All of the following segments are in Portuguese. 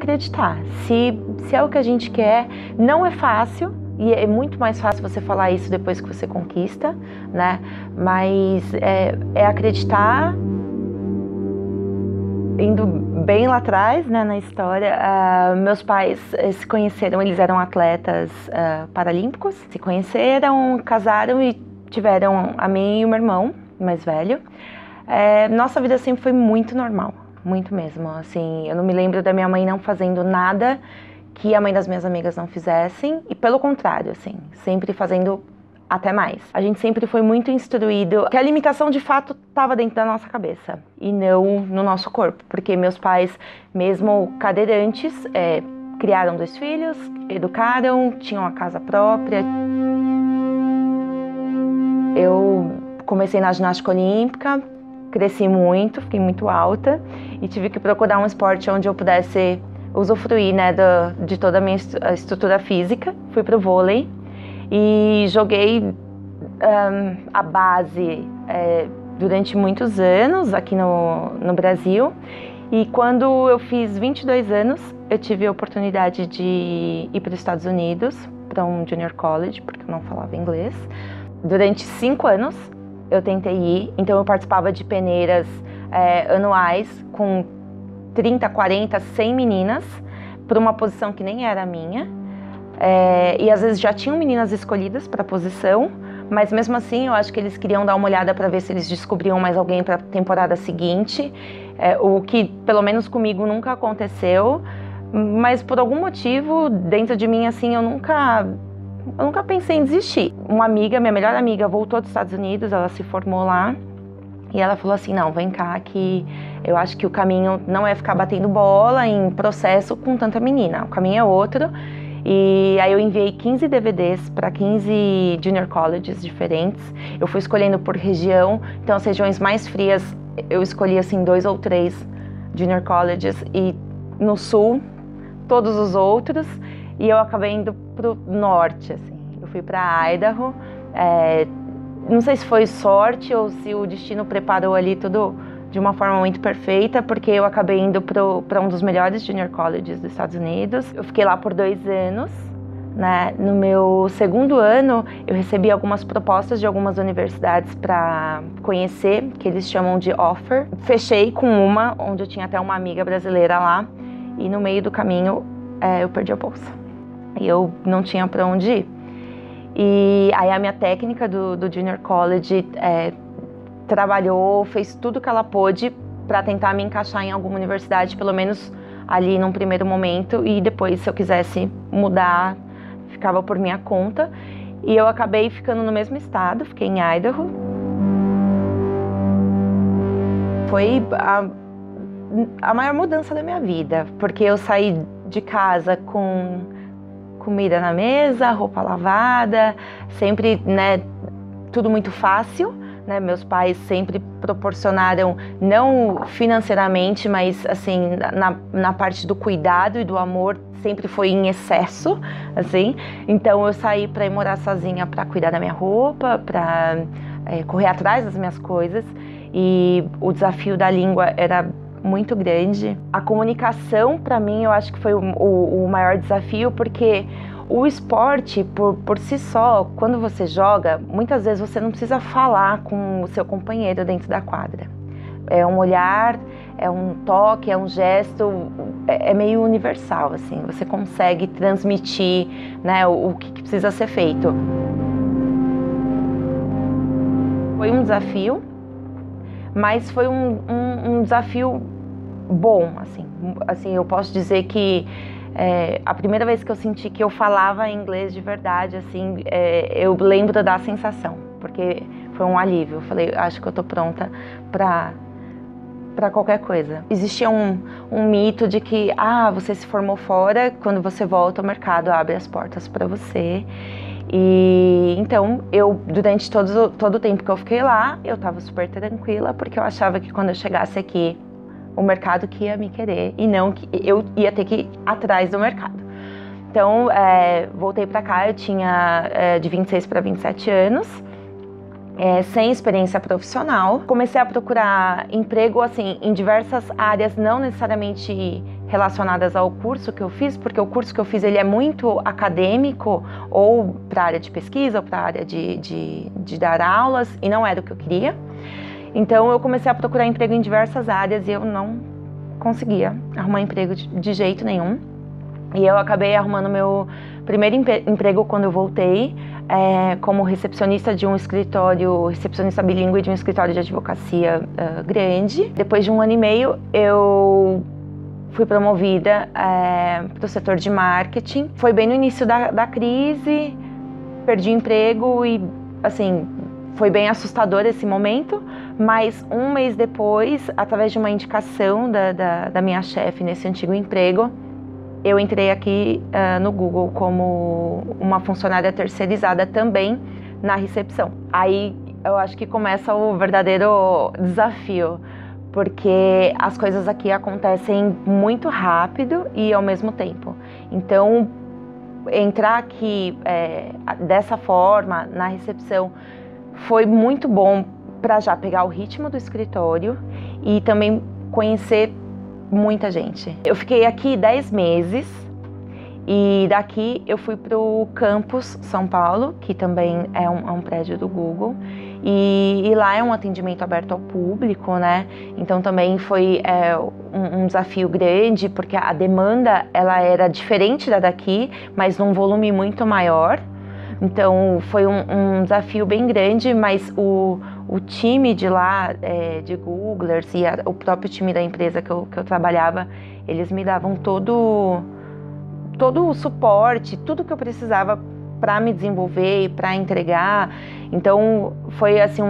acreditar. Se é o que a gente quer, não é fácil. E é muito mais fácil você falar isso depois que você conquista, né? Mas é acreditar. Indo bem lá atrás, né, na história, meus pais se conheceram, eles eram atletas paralímpicos, se conheceram, casaram e tiveram a mim e o meu irmão mais velho. Nossa vida sempre foi muito normal, muito mesmo. Assim, eu não me lembro da minha mãe não fazendo nada que a mãe das minhas amigas não fizessem, e pelo contrário, assim, sempre fazendo até mais. A gente sempre foi muito instruído que a limitação de fato estava dentro da nossa cabeça e não no nosso corpo, porque meus pais, mesmo cadeirantes, criaram 2 filhos, educaram, tinham a casa própria. Eu comecei na ginástica olímpica, cresci muito, fiquei muito alta e tive que procurar um esporte onde eu pudesse usufruir, né, de toda a minha estrutura física. Fui pro vôlei e joguei a base durante muitos anos aqui no Brasil. E quando eu fiz 22 anos, eu tive a oportunidade de ir para os Estados Unidos, para um junior college, porque eu não falava inglês. Durante 5 anos eu tentei ir, então eu participava de peneiras anuais com 30, 40, 100 meninas, para uma posição que nem era a minha. E às vezes já tinham meninas escolhidas para a posição, mas mesmo assim eu acho que eles queriam dar uma olhada para ver se eles descobriam mais alguém para a temporada seguinte, o que pelo menos comigo nunca aconteceu, mas por algum motivo dentro de mim assim eu nunca pensei em desistir. Uma amiga, minha melhor amiga, voltou dos Estados Unidos, ela se formou lá. E ela falou assim, não, vem cá que eu acho que o caminho não é ficar batendo bola em processo com tanta menina, o caminho é outro. E aí eu enviei 15 DVDs para 15 junior colleges diferentes. Eu fui escolhendo por região, então as regiões mais frias eu escolhi assim 2 ou 3 junior colleges e no sul todos os outros. E eu acabei indo pro norte, assim. Eu fui para Idaho. Não sei se foi sorte ou se o destino preparou ali tudo de uma forma muito perfeita, porque eu acabei indo para um dos melhores junior colleges dos Estados Unidos. Eu fiquei lá por 2 anos, né? No meu 2º ano, eu recebi algumas propostas de algumas universidades para conhecer, que eles chamam de offer. Fechei com uma, onde eu tinha até uma amiga brasileira lá, e no meio do caminho eu perdi a bolsa. E eu não tinha para onde ir. E aí a minha técnica do Junior College trabalhou, fez tudo que ela pôde para tentar me encaixar em alguma universidade, pelo menos ali num primeiro momento, e depois, se eu quisesse mudar, ficava por minha conta. E eu acabei ficando no mesmo estado, fiquei em Idaho. Foi a maior mudança da minha vida, porque eu saí de casa com comida na mesa, roupa lavada, sempre, né, tudo muito fácil, né? Meus pais sempre proporcionaram, não financeiramente, mas assim, na parte do cuidado e do amor, sempre foi em excesso, assim. Então eu saí para ir morar sozinha, para cuidar da minha roupa, para correr atrás das minhas coisas, e o desafio da língua era muito grande. A comunicação, para mim, eu acho que foi o maior desafio, porque o esporte, por si só, quando você joga, muitas vezes você não precisa falar com o seu companheiro dentro da quadra. É um olhar, é um toque, é um gesto, é meio universal, assim. Você consegue transmitir, né, o que precisa ser feito. Foi um desafio, mas foi um desafio bom, assim, eu posso dizer que a primeira vez que eu senti que eu falava inglês de verdade, assim, eu lembro da sensação, porque foi um alívio. Eu falei, acho que eu tô pronta para qualquer coisa. Existia um mito de que, você se formou fora, quando você volta o mercado abre as portas para você. E então, eu, durante todo o tempo que eu fiquei lá, eu estava super tranquila, porque eu achava que quando eu chegasse aqui, o mercado que ia me querer e não que eu ia ter que ir atrás do mercado. Então, voltei para cá, eu tinha de 26 para 27 anos, sem experiência profissional. Comecei a procurar emprego, assim, em diversas áreas, não necessariamente relacionadas ao curso que eu fiz, porque o curso que eu fiz ele é muito acadêmico, ou para a área de pesquisa, ou para a área de dar aulas, e não era o que eu queria. Então eu comecei a procurar emprego em diversas áreas e eu não conseguia arrumar emprego de jeito nenhum. E eu acabei arrumando meu primeiro emprego quando eu voltei, como recepcionista de um escritório, recepcionista bilíngue de um escritório de advocacia grande. Depois de 1 ano e meio, eu fui promovida para o setor de marketing. Foi bem no início da crise, perdi o emprego e, assim, foi bem assustador esse momento, mas 1 mês depois, através de uma indicação da minha chefe nesse antigo emprego, eu entrei aqui no Google como uma funcionária terceirizada também na recepção. Aí eu acho que começa o verdadeiro desafio, porque as coisas aqui acontecem muito rápido e ao mesmo tempo. Então, entrar aqui dessa forma, na recepção, foi muito bom para já pegar o ritmo do escritório e também conhecer muita gente. Eu fiquei aqui 10 meses e daqui eu fui para o campus São Paulo, que também é um prédio do Google, e lá é um atendimento aberto ao público, né? Então também foi um desafio grande, porque a demanda ela era diferente da daqui, mas num volume muito maior. Então foi um desafio bem grande, mas o time de lá, de Googlers e o próprio time da empresa que eu trabalhava, eles me davam todo o suporte, tudo que eu precisava para me desenvolver e para entregar. Então foi assim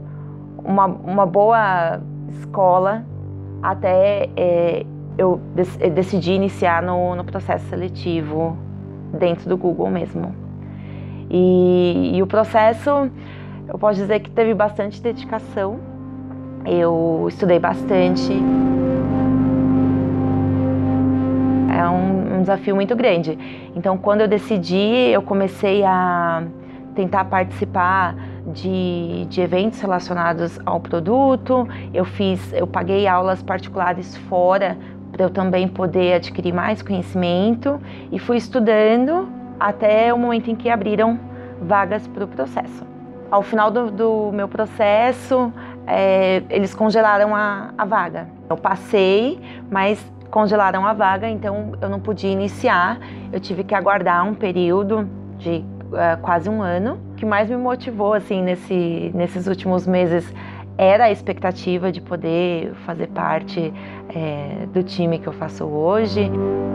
uma boa escola até eu decidi iniciar no processo seletivo dentro do Google mesmo. E o processo, eu posso dizer que teve bastante dedicação, eu estudei bastante. É um desafio muito grande. Então, quando eu decidi, eu comecei a tentar participar de eventos relacionados ao produto. Eu paguei aulas particulares fora para eu também poder adquirir mais conhecimento e fui estudando até o momento em que abriram vagas para o processo. Ao final do meu processo, eles congelaram a vaga. Eu passei, mas congelaram a vaga, então eu não podia iniciar. Eu tive que aguardar um período de quase 1 ano. O que mais me motivou assim, nesses últimos meses era a expectativa de poder fazer parte do time que eu faço hoje.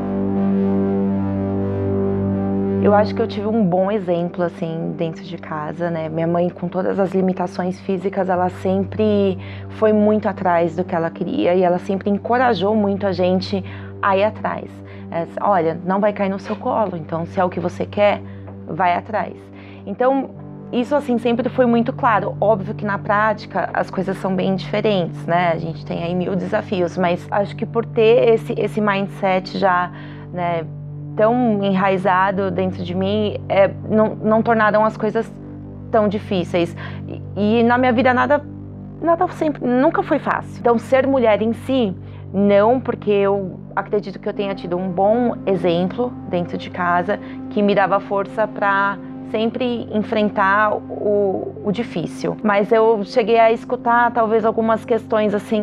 Eu acho que eu tive um bom exemplo, assim, dentro de casa, né? Minha mãe, com todas as limitações físicas, ela sempre foi muito atrás do que ela queria e ela sempre encorajou muito a gente a ir atrás. Olha, não vai cair no seu colo, então se é o que você quer, vai atrás. Então, isso, assim, sempre foi muito claro. Óbvio que na prática as coisas são bem diferentes, né? A gente tem aí 1000 desafios, mas acho que por ter esse mindset já, né, tão enraizado dentro de mim, não tornaram as coisas tão difíceis. E na minha vida nada nunca foi fácil. Então ser mulher em si, não, porque eu acredito que eu tenha tido um bom exemplo dentro de casa que me dava força para sempre enfrentar o difícil. Mas eu cheguei a escutar talvez algumas questões assim,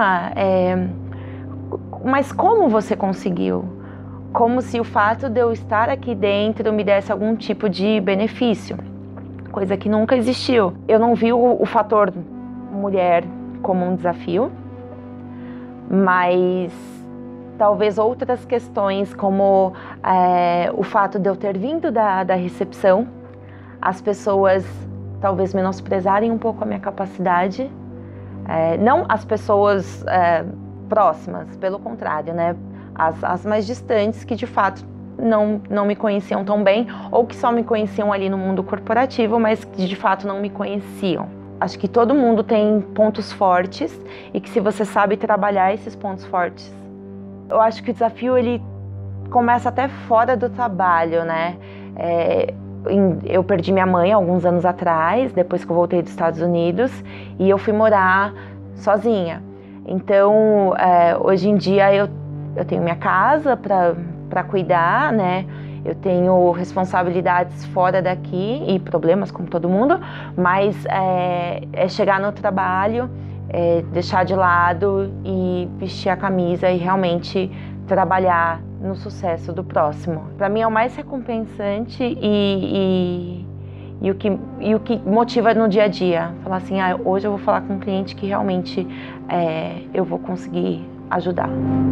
mas como você conseguiu? Como se o fato de eu estar aqui dentro me desse algum tipo de benefício, coisa que nunca existiu. Eu não vi o fator mulher como um desafio, mas talvez outras questões como o fato de eu ter vindo da recepção, as pessoas talvez menosprezarem um pouco a minha capacidade, não as pessoas próximas, pelo contrário, né? As mais distantes que de fato não me conheciam tão bem ou que só me conheciam ali no mundo corporativo, mas que de fato não me conheciam. Acho que todo mundo tem pontos fortes e que se você sabe trabalhar esses pontos fortes, eu acho que o desafio ele começa até fora do trabalho, né? Eu perdi minha mãe alguns anos atrás, depois que eu voltei dos Estados Unidos, e eu fui morar sozinha. Então, hoje em dia eu eu tenho minha casa para cuidar, né? Eu tenho responsabilidades fora daqui e problemas como todo mundo, mas é chegar no trabalho, deixar de lado e vestir a camisa e realmente trabalhar no sucesso do próximo. Para mim é o mais recompensante e o que motiva no dia a dia. Falar assim, hoje eu vou falar com um cliente que realmente eu vou conseguir ajudar.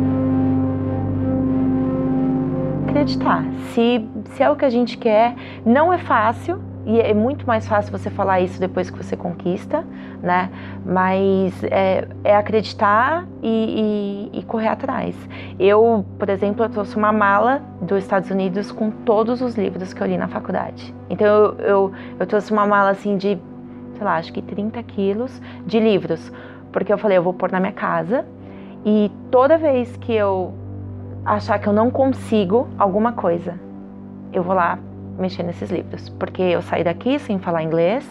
Acreditar. Se é o que a gente quer, não é fácil, e é muito mais fácil você falar isso depois que você conquista, né? Mas é acreditar e correr atrás. Eu, por exemplo, eu trouxe uma mala dos Estados Unidos com todos os livros que eu li na faculdade. Então eu trouxe uma mala assim de, sei lá, acho que 30 quilos de livros, porque eu falei, eu vou pôr na minha casa e toda vez que eu achar que eu não consigo alguma coisa, eu vou lá mexer nesses livros, porque eu saí daqui sem falar inglês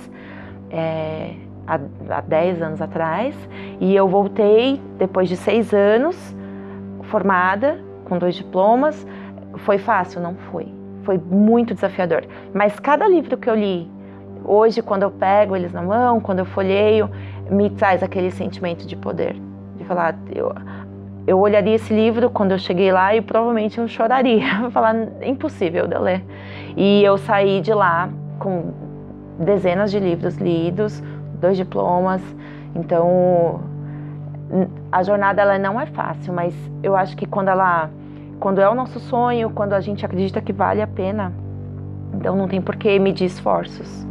há 10 anos atrás, e eu voltei depois de 6 anos formada, com 2 diplomas. Foi fácil? Não foi. Foi muito desafiador, mas cada livro que eu li hoje, quando eu pego eles na mão, quando eu folheio, me traz aquele sentimento de poder, de falar, eu olharia esse livro quando eu cheguei lá e provavelmente eu choraria. Vou falar, é impossível de eu ler. E eu saí de lá com dezenas de livros lidos, 2 diplomas. Então, a jornada ela não é fácil, mas eu acho que quando é o nosso sonho, quando a gente acredita que vale a pena, então não tem por que medir esforços.